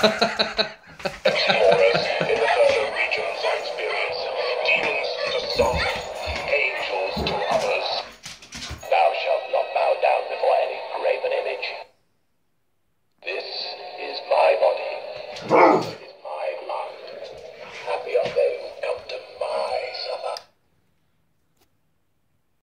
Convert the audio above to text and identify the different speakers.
Speaker 1: Explorers in the further regions experience demons to some, angels to others. Thou shalt not bow down before any graven image. This is my body.